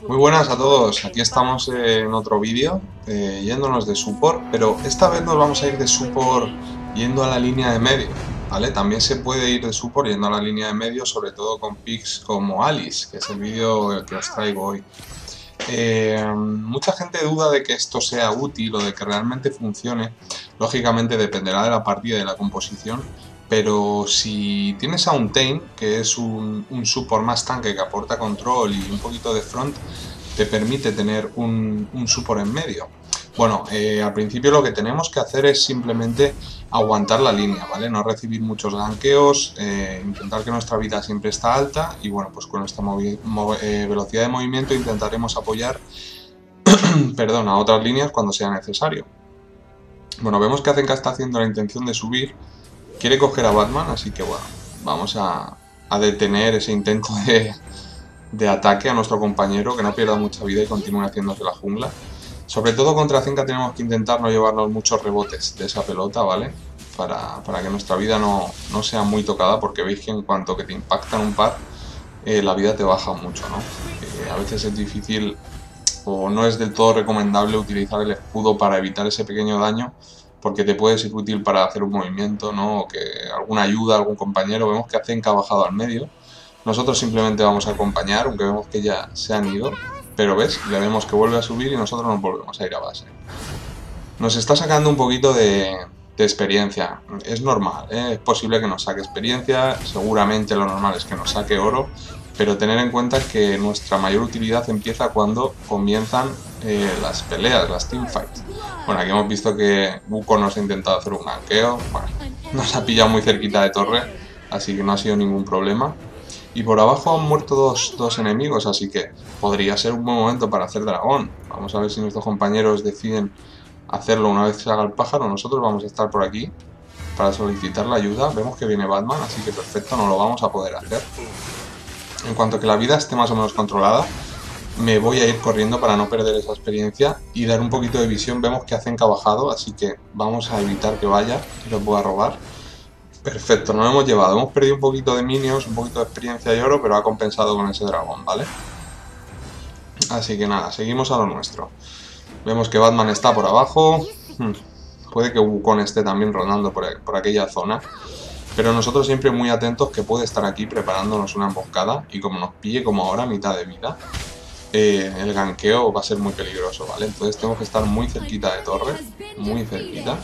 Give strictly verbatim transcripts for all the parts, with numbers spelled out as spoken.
Muy buenas a todos, aquí estamos en otro vídeo, eh, yéndonos de support, pero esta vez nos vamos a ir de support yendo a la línea de medio, ¿vale? También se puede ir de support yendo a la línea de medio, sobre todo con picks como Alice, que es el vídeo que os traigo hoy. Eh, mucha gente duda de que esto sea útil o de que realmente funcione. Lógicamente dependerá de la partida y de la composición, pero si tienes a un Tame, que es un, un support más tanque que aporta control y un poquito de front, te permite tener un, un support en medio. Bueno, eh, al principio lo que tenemos que hacer es simplemente aguantar la línea, ¿vale? No recibir muchos ganqueos, eh, intentar que nuestra vida siempre está alta y bueno, pues con nuestra eh, velocidad de movimiento intentaremos apoyar perdón, a otras líneas cuando sea necesario. Bueno, vemos que Azenka está haciendo la intención de subir, quiere coger a Batman, así que bueno, vamos a, a detener ese intento de, de ataque a nuestro compañero, que no pierda mucha vida y continúe haciéndose la jungla. Sobre todo contra Azenka tenemos que intentar no llevarnos muchos rebotes de esa pelota, ¿vale? Para, para que nuestra vida no, no sea muy tocada, porque veis que en cuanto que te impactan un par, eh, la vida te baja mucho, ¿no? Eh, a veces es difícil o no es del todo recomendable utilizar el escudo para evitar ese pequeño daño, porque te puede ser útil para hacer un movimiento, ¿no? O que alguna ayuda, algún compañero. Vemos que Azenka ha bajado al medio. Nosotros simplemente vamos a acompañar, aunque vemos que ya se han ido. Pero ves, le vemos que vuelve a subir y nosotros nos volvemos a ir a base. Nos está sacando un poquito de, de experiencia. Es normal, ¿eh? Es posible que nos saque experiencia, seguramente lo normal es que nos saque oro, pero tener en cuenta que nuestra mayor utilidad empieza cuando comienzan eh, las peleas, las teamfights. Bueno, aquí hemos visto que Wukong nos ha intentado hacer un ganqueo, bueno, nos ha pillado muy cerquita de torre, así que no ha sido ningún problema. Y por abajo han muerto dos, dos enemigos, así que podría ser un buen momento para hacer dragón. Vamos a ver si nuestros compañeros deciden hacerlo una vez se haga el pájaro. Nosotros vamos a estar por aquí para solicitar la ayuda. Vemos que viene Batman, así que perfecto, no lo vamos a poder hacer. En cuanto que la vida esté más o menos controlada, me voy a ir corriendo para no perder esa experiencia y dar un poquito de visión. Vemos que Azenka ha bajado, así que vamos a evitar que vaya y lo pueda robar. Perfecto, nos lo hemos llevado. Hemos perdido un poquito de minions, un poquito de experiencia y oro, pero ha compensado con ese dragón, ¿vale? Así que nada, seguimos a lo nuestro. Vemos que Batman está por abajo. Hmm. Puede que Wukong esté también rondando por, por aquella zona. Pero nosotros siempre muy atentos que puede estar aquí preparándonos una emboscada. Y como nos pille como ahora, mitad de vida, eh, el ganqueo va a ser muy peligroso, ¿vale? Entonces tenemos que estar muy cerquita de torre. Muy cerquita.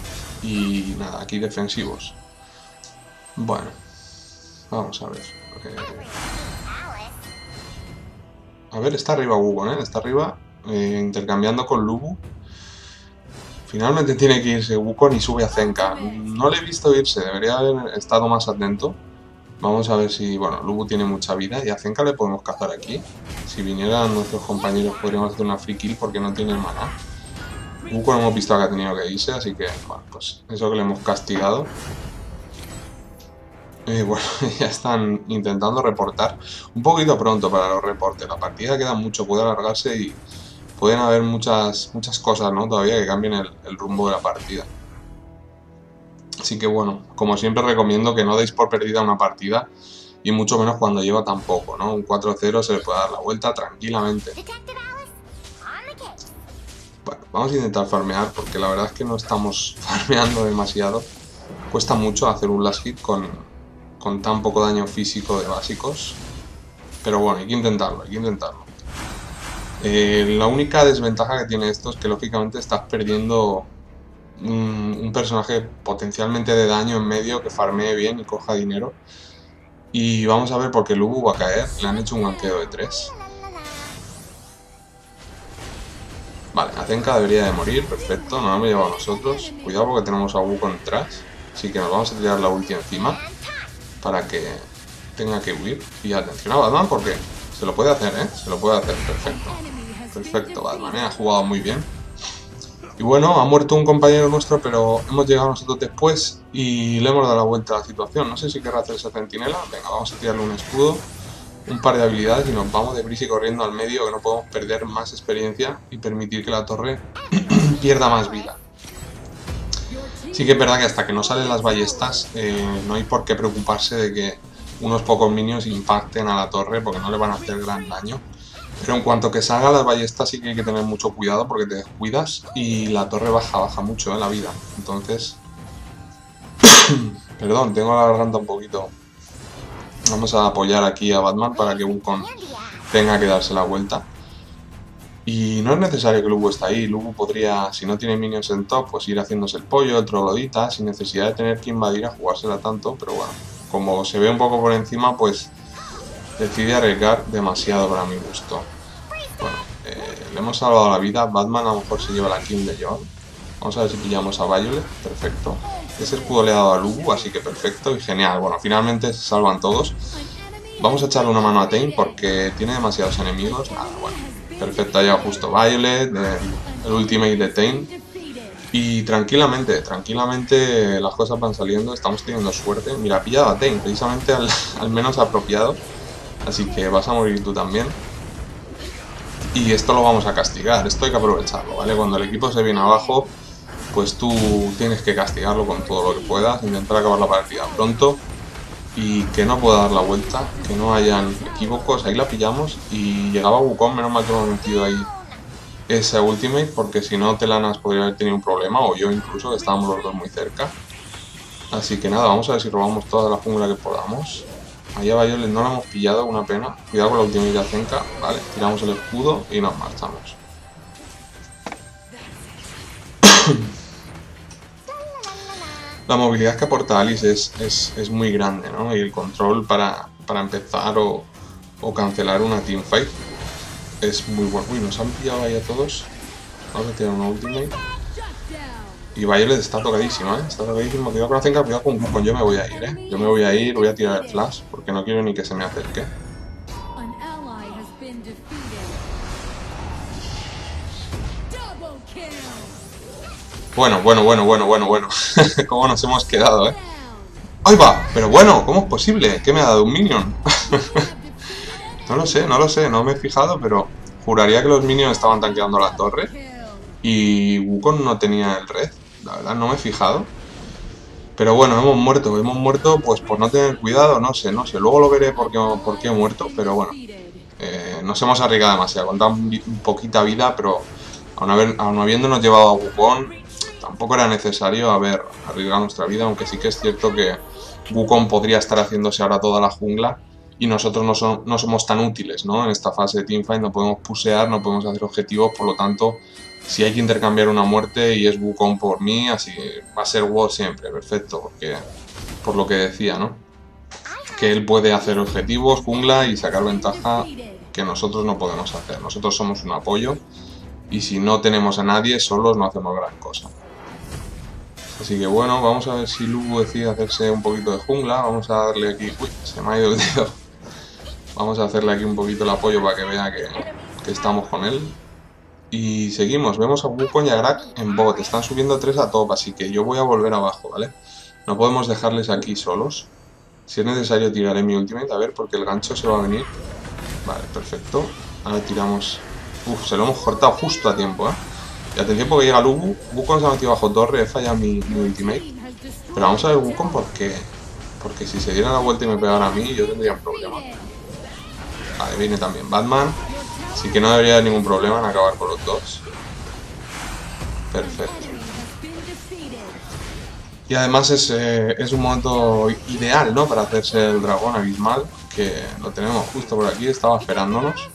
Y nada, aquí defensivos. Bueno, vamos a ver. Eh... A ver, está arriba Wukong, ¿eh? Está arriba, eh, intercambiando con Lubu. Finalmente tiene que irse Wukong y sube a Azenka. No le he visto irse, debería haber estado más atento. Vamos a ver si... Bueno, Lubu tiene mucha vida y a Azenka le podemos cazar aquí. Si vinieran nuestros compañeros podríamos hacer una free kill porque no tiene maná. Wukong hemos visto que ha tenido que irse, así que... Bueno, pues eso que le hemos castigado. Eh, bueno, ya están intentando reportar. Un poquito pronto para los reportes. La partida queda mucho, puede alargarse y pueden haber muchas, muchas cosas, ¿no? Todavía que cambien el, el rumbo de la partida. Así que bueno, como siempre recomiendo que no deis por perdida una partida y mucho menos cuando lleva tan poco, ¿no? Un cuatro cero se le puede dar la vuelta tranquilamente. Bueno, vamos a intentar farmear porque la verdad es que no estamos farmeando demasiado. Cuesta mucho hacer un last hit con... con tan poco daño físico de básicos, pero bueno, hay que intentarlo, hay que intentarlo. Eh, la única desventaja que tiene esto es que lógicamente estás perdiendo un, un personaje potencialmente de daño en medio que farmee bien y coja dinero. Y vamos a ver por qué Lubu va a caer, le han hecho un ganqueo de tres. Vale, Azenka debería de morir, perfecto, nos lo hemos llevado nosotros. Cuidado porque tenemos a Wukong detrás, así que nos vamos a tirar la ulti encima para que tenga que huir. Y atención a Batman porque se lo puede hacer, ¿eh? Se lo puede hacer, perfecto. Perfecto, Batman, ¿eh? Ha jugado muy bien. Y bueno, ha muerto un compañero nuestro, pero hemos llegado nosotros después y le hemos dado la vuelta a la situación. No sé si querrá hacer esa centinela. Venga, vamos a tirarle un escudo, un par de habilidades y nos vamos deprisa y corriendo al medio, que no podemos perder más experiencia y permitir que la torre pierda más vida. Sí que es verdad que hasta que no salen las ballestas eh, no hay por qué preocuparse de que unos pocos minions impacten a la torre porque no le van a hacer gran daño. Pero en cuanto que salga las ballestas sí que hay que tener mucho cuidado porque te descuidas y la torre baja, baja mucho en la vida. Entonces... Perdón, tengo la garganta un poquito. Vamos a apoyar aquí a Batman para que Wukong tenga que darse la vuelta. Y no es necesario que Lubu esté ahí. Lubu podría, si no tiene minions en top, pues ir haciéndose el pollo, el troglodita, sin necesidad de tener que invadir a jugársela tanto. Pero bueno, como se ve un poco por encima, pues decide arriesgar demasiado para mi gusto. Bueno, eh, le hemos salvado la vida. Batman a lo mejor se lleva la kill de John. Vamos a ver si pillamos a Violet. Perfecto. Ese escudo le ha dado a Lubu, así que perfecto y genial. Bueno, finalmente se salvan todos. Vamos a echarle una mano a Tame porque tiene demasiados enemigos. Nada, bueno. Perfecto, ha llegado justo Violet, eh, el ultimate de Tame. Y tranquilamente, tranquilamente las cosas van saliendo, estamos teniendo suerte. Mira, ha pillado a Tame, precisamente al, al menos apropiado. Así que vas a morir tú también. Y esto lo vamos a castigar, esto hay que aprovecharlo, ¿vale? Cuando el equipo se viene abajo, pues tú tienes que castigarlo con todo lo que puedas, intentar acabar la partida pronto y que no pueda dar la vuelta, que no hayan equívocos. Ahí la pillamos y llegaba Wukong, menos mal que hemos metido ahí ese ultimate, porque si no Telanas podría haber tenido un problema, o yo incluso, que estábamos los dos muy cerca. Así que nada, vamos a ver si robamos toda la jungla que podamos. Ahí a Violet no la hemos pillado, una pena. Cuidado con la ultimate de Azenka. Vale, tiramos el escudo y nos marchamos. La movilidad que aporta Alice es, es, es muy grande, ¿no? Y el control para, para empezar o, o cancelar una teamfight es muy bueno. Uy, nos han pillado ahí a todos. Vamos a tirar una ultimate. Y Violet está tocadísima, ¿eh? Está tocadísima. Cuidado con Azenka, cuidado con Wukong. Yo me voy a ir, ¿eh? Yo me voy a ir, voy a tirar el flash porque no quiero ni que se me acerque. Bueno, bueno, bueno, bueno, bueno, bueno. ¿Cómo nos hemos quedado, eh? ¡Ahí va! Pero bueno, ¿cómo es posible? ¿Qué me ha dado un minion? No lo sé, no lo sé, no me he fijado, pero juraría que los minions estaban tanqueando la torre y Wukong no tenía el red. La verdad, no me he fijado. Pero bueno, hemos muerto, hemos muerto pues por no tener cuidado, no sé, no sé. Luego lo veré por qué, por qué he muerto, pero bueno. Eh, nos hemos arriesgado demasiado, con tan poquita vida, pero aun, haber, aun habiéndonos llevado a Wukong, tampoco era necesario haber arriesgado nuestra vida, aunque sí que es cierto que Wukong podría estar haciéndose ahora toda la jungla y nosotros no, son, no somos tan útiles, ¿no? En esta fase de teamfight no podemos pusear, no podemos hacer objetivos, por lo tanto, si hay que intercambiar una muerte y es Wukong por mí, así que va a ser WoD siempre, perfecto, porque por lo que decía, ¿no? Que él puede hacer objetivos, jungla y sacar ventaja que nosotros no podemos hacer. Nosotros somos un apoyo y si no tenemos a nadie, solos no hacemos gran cosa. Así que bueno, vamos a ver si Lubu decide hacerse un poquito de jungla. Vamos a darle aquí... Uy, se me ha ido el dedo. Vamos a hacerle aquí un poquito el apoyo para que vea que, que estamos con él. Y seguimos, vemos a Wukong y a Grak en bot. Están subiendo tres a top, así que yo voy a volver abajo, ¿vale? No podemos dejarles aquí solos. Si es necesario tiraré mi ultimate, a ver, porque el gancho se va a venir. Vale, perfecto. Ahora tiramos... Uf, se lo hemos cortado justo a tiempo, ¿eh? Y atención porque llega Lubu. Wukong se ha metido bajo torre, he fallado mi, mi ultimate. Pero vamos a ver Wukong porque... Porque si se diera la vuelta y me pegara a mí, yo tendría un problema. Vale, viene también Batman. Así que no debería haber ningún problema en acabar con los dos. Perfecto. Y además es, eh, es un momento ideal, ¿no? Para hacerse el dragón abismal. Que lo tenemos justo por aquí, estaba esperándonos.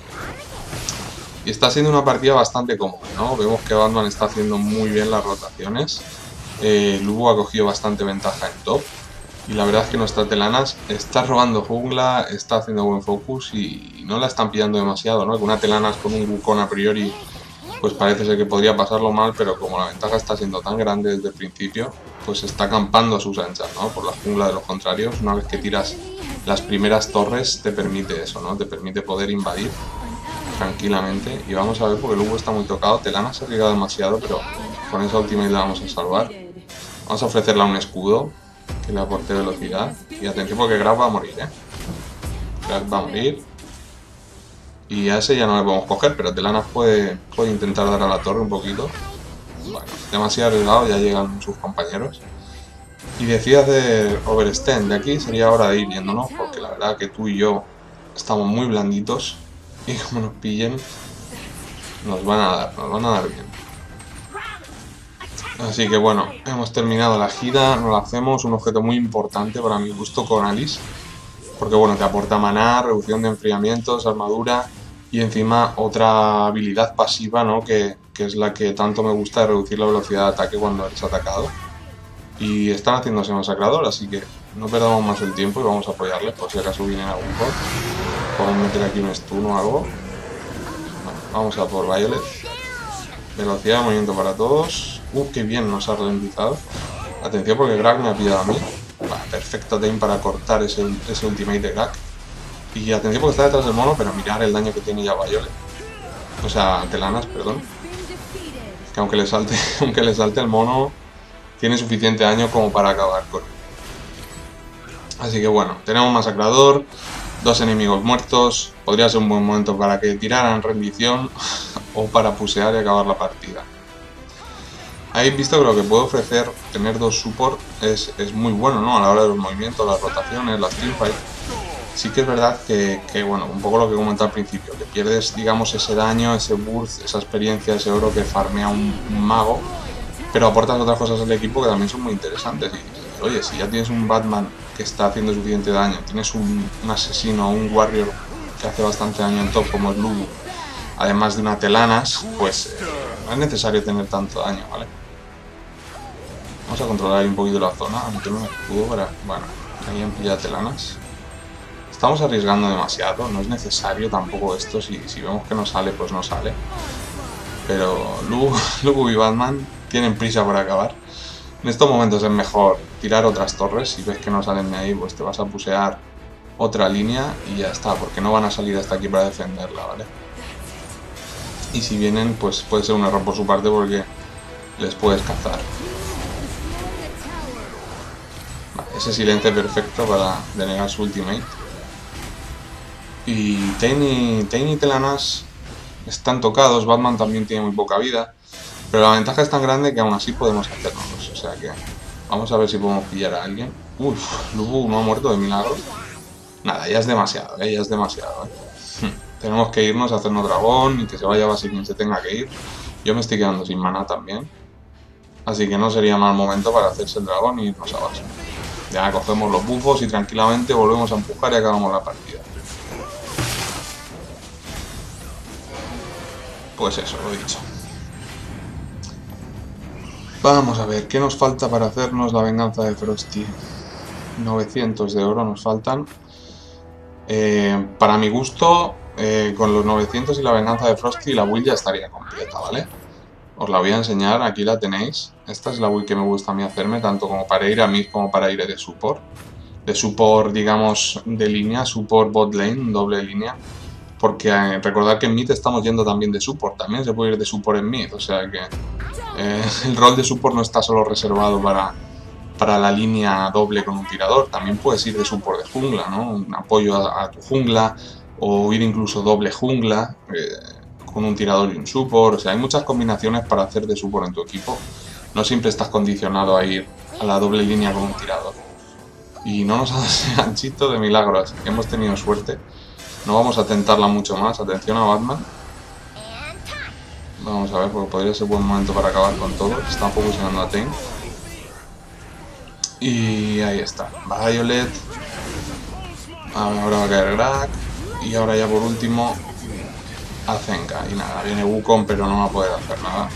Y está siendo una partida bastante cómoda, ¿no? Vemos que Batman está haciendo muy bien las rotaciones. Eh, Lubu ha cogido bastante ventaja en top. Y la verdad es que nuestra Telanas está robando jungla, está haciendo buen focus y no la están pillando demasiado, ¿no? Que una Telanas con un Wukong a priori, pues parece ser que podría pasarlo mal, pero como la ventaja está siendo tan grande desde el principio, pues está acampando a sus anchas, ¿no? Por la jungla de los contrarios. Una vez que tiras las primeras torres te permite eso, ¿no? Te permite poder invadir tranquilamente. Y vamos a ver, porque Lubu está muy tocado. Telanas se ha arriesgado demasiado, pero con esa ultimate la vamos a salvar. Vamos a ofrecerle un escudo que le aporte velocidad. Y atención porque Grak va a morir, ¿eh? Grak va a morir. Y a ese ya no le podemos coger, pero Telanas puede, puede intentar dar a la torre un poquito. Bueno, demasiado arriesgado, ya llegan sus compañeros. Y decide hacer overextend. De aquí sería hora de ir yéndonos, porque la verdad que tú y yo estamos muy blanditos. Y como nos pillen, nos van a dar, nos van a dar bien. Así que bueno, hemos terminado la gira, nos la hacemos, un objeto muy importante para mi gusto con Alice. Porque bueno, te aporta maná, reducción de enfriamientos, armadura y encima otra habilidad pasiva, ¿no? Que, que es la que tanto me gusta, de reducir la velocidad de ataque cuando eres atacado. Y están haciéndose masacrador, así que no perdamos más el tiempo y vamos a apoyarles por si acaso vienen algún bot. Podemos meter aquí un stun o algo. Bueno, vamos a por Violet. Velocidad de movimiento para todos. Uh, qué bien nos ha ralentizado. Atención porque Greg me ha pillado a mí. Vale, perfecto time para cortar ese, ese ultimate de Greg. Y atención porque está detrás del mono, pero mirar el daño que tiene ya Violet. O sea, Telanas, perdón. Que aunque le salte, aunque le salte el mono, tiene suficiente daño como para acabar con él. Así que bueno, tenemos masacrador, dos enemigos muertos. Podría ser un buen momento para que tiraran rendición o para pusear y acabar la partida. Habéis visto que lo que puede ofrecer tener dos support es, es muy bueno, ¿no? A la hora de los movimientos, las rotaciones, las teamfights. Sí que es verdad que, que, bueno, un poco lo que comenté al principio, que pierdes, digamos, ese daño, ese burst, esa experiencia, ese oro que farmea un, un mago, pero aportas otras cosas al equipo que también son muy interesantes. Y, y, oye, si ya tienes un Batman que está haciendo suficiente daño, tienes un, un asesino, un warrior que hace bastante daño en top como es Lubu, además de una Telanas, pues eh, no es necesario tener tanto daño, ¿vale? Vamos a controlar ahí un poquito la zona, a meterme un escudo para... Bueno, ahí han pillado Telanas. Estamos arriesgando demasiado, no es necesario tampoco esto, si, si vemos que no sale, pues no sale. Pero Lubu y Batman tienen prisa por acabar. En estos momentos es mejor tirar otras torres, si ves que no salen de ahí, pues te vas a pusear otra línea y ya está, porque no van a salir hasta aquí para defenderla, ¿vale? Y si vienen, pues puede ser un error por su parte porque les puedes cazar. Vale, ese silencio perfecto para denegar su ultimate. Y Tiny, Tiny y Telanas están tocados, Batman también tiene muy poca vida, pero la ventaja es tan grande que aún así podemos hacernos, o sea que vamos a ver si podemos pillar a alguien. Uff, Lubu no ha muerto de milagro. Nada, ya es demasiado, ¿eh? Ya es demasiado, ¿eh? Tenemos que irnos a hacernos dragón y que se vaya base quien se tenga que ir. Yo me estoy quedando sin mana también, así que no sería mal momento para hacerse el dragón y irnos a base. Ya cogemos los buffos y tranquilamente volvemos a empujar y acabamos la partida. Pues eso, lo he dicho. Vamos a ver, ¿qué nos falta para hacernos la venganza de Frosty? novecientos de oro nos faltan. Eh, para mi gusto, eh, con los novecientos y la venganza de Frosty, la build ya estaría completa, ¿vale? Os la voy a enseñar, aquí la tenéis. Esta es la build que me gusta a mí hacerme, tanto como para ir a mid como para ir de support. De support, digamos, de línea, support bot lane, doble línea. Porque eh, recordad que en mid estamos yendo también de support, también se puede ir de support en mid, o sea que eh, el rol de support no está solo reservado para, para la línea doble con un tirador, también puedes ir de support de jungla, ¿no? Un apoyo a, a tu jungla, o ir incluso doble jungla, eh, con un tirador y un support, o sea, hay muchas combinaciones para hacer de support en tu equipo, no siempre estás condicionado a ir a la doble línea con un tirador. Y no nos ha dado ese ganchito de milagro, así que hemos tenido suerte. No vamos a tentarla mucho más. Atención a Batman. Vamos a ver, porque podría ser buen momento para acabar con todo. Están posicionando a Tame. Y ahí está. Violet. Ahora va a caer Greg. Y ahora ya por último a Zenka. Y nada, viene Wukong, pero no va a poder hacer nada.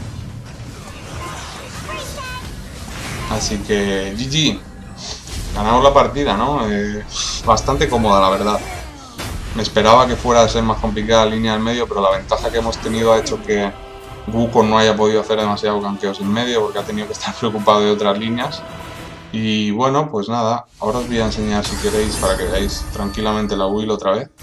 Así que G G. Ganamos la partida, ¿no? Eh, bastante cómoda, la verdad. Me esperaba que fuera a ser más complicada la línea del medio, pero la ventaja que hemos tenido ha hecho que Wukong no haya podido hacer demasiado ganqueos en medio porque ha tenido que estar preocupado de otras líneas. Y bueno, pues nada, ahora os voy a enseñar si queréis para que veáis tranquilamente la build otra vez.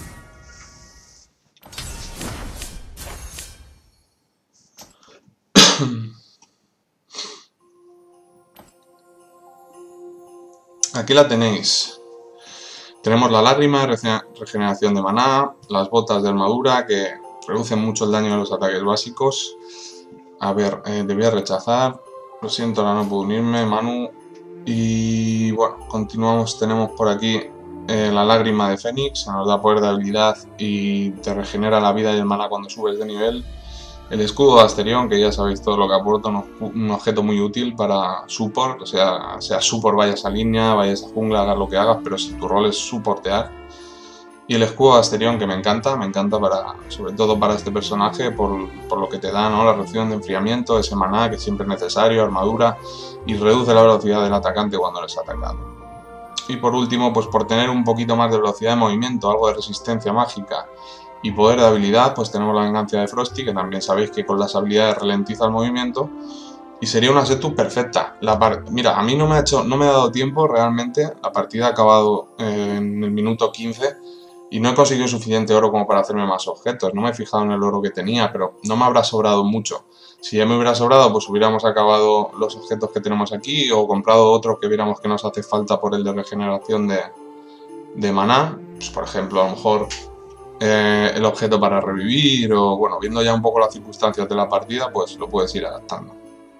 Aquí la tenéis. Tenemos la lágrima, regeneración de maná, las botas de armadura que reducen mucho el daño de los ataques básicos. A ver, eh, debía rechazar. Lo siento, ahora no puedo unirme, Manu. Y bueno, continuamos. Tenemos por aquí eh, la lágrima de Fénix, nos da poder de habilidad y te regenera la vida y el maná cuando subes de nivel. El escudo de Asterión, que ya sabéis todo lo que aporta, un, un objeto muy útil para support, o sea, sea support, vayas a línea, vayas a jungla, hagas lo que hagas, pero si tu rol es supportear. Y el escudo de Asterión, que me encanta, me encanta para, sobre todo para este personaje, por, por lo que te da, ¿no? La reducción de enfriamiento, ese maná que siempre es necesario, armadura, y reduce la velocidad del atacante cuando eres atacado. Y por último, pues por tener un poquito más de velocidad de movimiento, algo de resistencia mágica y poder de habilidad, pues tenemos la venganza de Frosty, que también sabéis que con las habilidades ralentiza el movimiento. Y sería una setup perfecta. La Mira, a mí no me ha hecho, no me ha dado tiempo realmente. La partida ha acabado eh, en el minuto quince y no he conseguido suficiente oro como para hacerme más objetos. No me he fijado en el oro que tenía, pero no me habrá sobrado mucho. Si ya me hubiera sobrado, pues hubiéramos acabado los objetos que tenemos aquí o comprado otros que viéramos que nos hace falta por el de regeneración de, de maná. Pues, por ejemplo, a lo mejor eh, el objeto para revivir o, bueno, viendo ya un poco las circunstancias de la partida, pues lo puedes ir adaptando.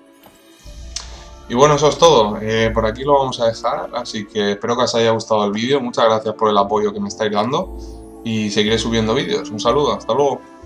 Y bueno, eso es todo. Eh, por aquí lo vamos a dejar, así que espero que os haya gustado el vídeo. Muchas gracias por el apoyo que me estáis dando y seguiré subiendo vídeos. Un saludo, hasta luego.